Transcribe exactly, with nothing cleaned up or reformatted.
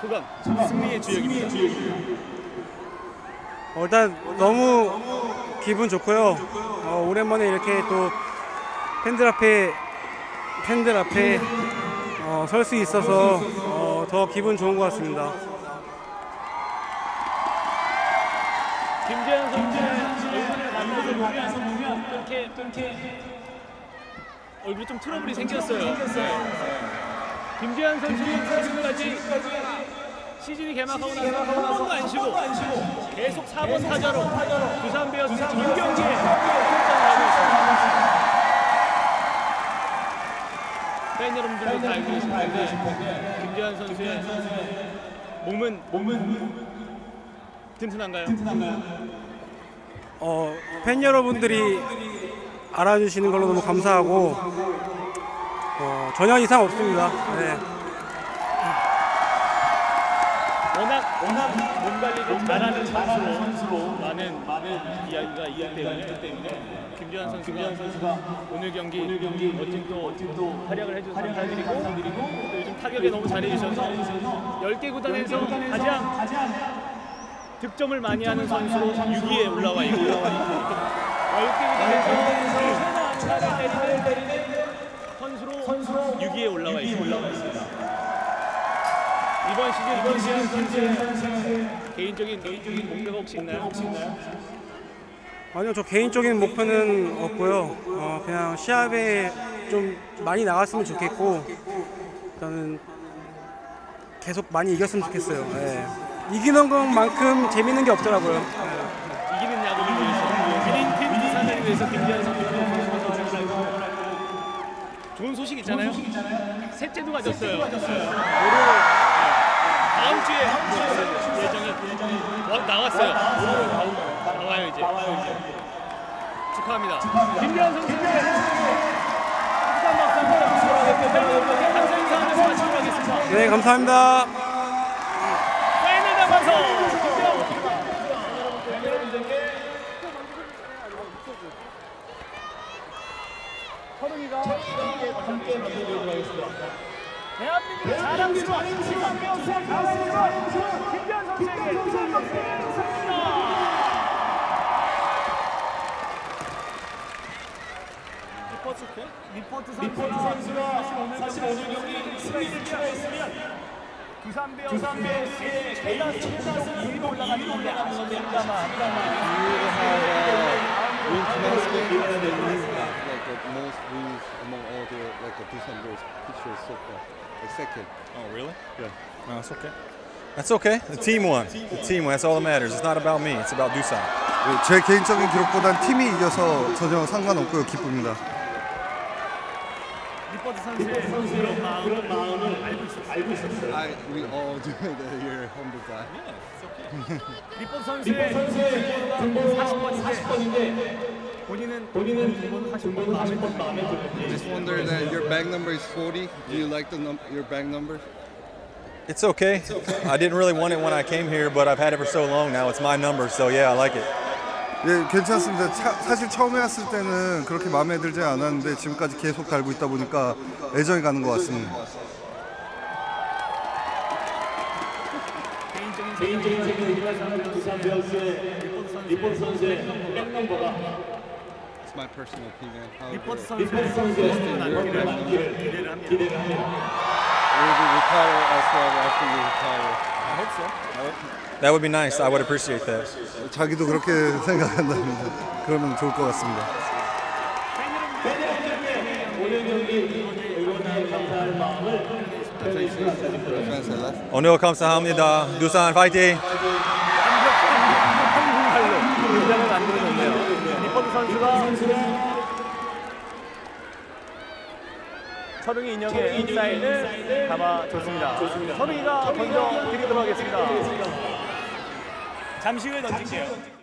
소감, 승리의 주역입니다. 어, 일단 너무 기분 좋고요. 어, 오랜만에 이렇게 또 팬들 앞에 팬들 앞에 어, 설 수 있어서 어, 더 기분 좋은 것 같습니다. 김재현 선수의 얼굴을 만나서 보면 이렇게 얼굴에 좀 트러블이 생겼어요. 김재현 선수는 지금까지 시즌이 개막하고 나서 한 번도 안 쉬고 계속 사 번 타자로 두산 베어스 전 경기에 출장을 하고 있습니다. 팬 여러분들도 다 알고 계실 텐데 김재현 선수의 몸은 튼튼한가요? 어, 팬 여러분들이 알아주시는 걸로 너무 감사하고 어, 전혀 이상 없습니다. 네. 워낙 워낙 몸 관리를 잘하는 선수로 많은 많은 이야기가 있기 때문에 김재현 선수가 오늘 경기 멋진 또 활약을 해준 감사드리고 또 요즘 타격에 너무 잘해주셔서 열 개 구단에서 가장 득점을 많이 하는 선수로 육 위에 올라와 있고 열 개 구단에서 최다 때리는 선수로 육 위에 올라와 있습니다. 이번 시즌 김재현 선수의 개인적인 개인적인 목표가 혹시 있나요? 아니요, 저 개인적인 목표는 없고요. 어, 그냥 시합에 좀 많이 나갔으면 좋겠고 일단은 계속 많이 이겼으면 좋겠어요. 네. 이기는 것만큼 재밌는 게 없더라고요. 네. 이기는 야구를 위해서 위닝팀 두산을 위해서 김재현 선수가 좋은 소식 있잖아요. 셋째도 가졌어요. 다음 주에 예정이 나왔어요. 나와요 이제. 축하합니다. 김재현 선수. 감사 인사하면서 마치도록 하겠습니다. 네, 감사합니다. 파이널 남아서 서른이가 함께 만들도록 하겠습니다. 대한민국의 자랑스러운 두산 베어스의 가수와 김재현 선수에게 두산 베어스의 승리입니다. 리포트 선수가 사실 오늘 경기 승리를 추가했으면 두산 베어스의 최다 승리 이 위로 올라가는 겁니다만 most wins among all the like the Dusan Bears pitchers so far, like second. Oh, really? Yeah. No, that's okay. That's okay. The team won. The team won. That's all that matters. It's not about me. It's about Dusan. 제 개인적인 기록보단 팀이 이겨서 전혀 상관없고요. 기쁩니다. 리포트 선수의 그런 마음을, 마음을 알고 있었어요. I we all do that. You're humble guy. Yeah, it's okay. 리포트 선수의 사십 번인데 본인은 본인은 사십 번 마음에 든 마음에 I just wonder that your bag number is forty. Do you like the num your bag number? It's okay. I didn't really want it when I came here, but I've had it for so long now. It's my number, so yeah, I like it. 예, 괜찮습니다. 차, 사실 처음에 왔을 때는 그렇게 마음에 들지 않았는데 지금까지 계속 달고 있다 보니까 애정이 가는 것 같습니다. 개인적인 생각이지만 두산 베어스의 리포트 선수의 백넘버가 It's my personal opinion. 리포트 선수의 남기를 기대를 합니다. Will you retire as well after you retire? I hope so. I hope. That would be nice. I would appreciate that. 자기도 그렇게 생각한답니다. 그러면 좋을 것 같습니다. 오늘 감사합니다. 두산 파이팅! 한국말로 문장을 만들어줬네요. 리포트 선수가 서릉이 인형의 사인을 담아줬습니다. 서릉이가 던져 드리도록 하겠습니다. 잠시 후에 던질게요.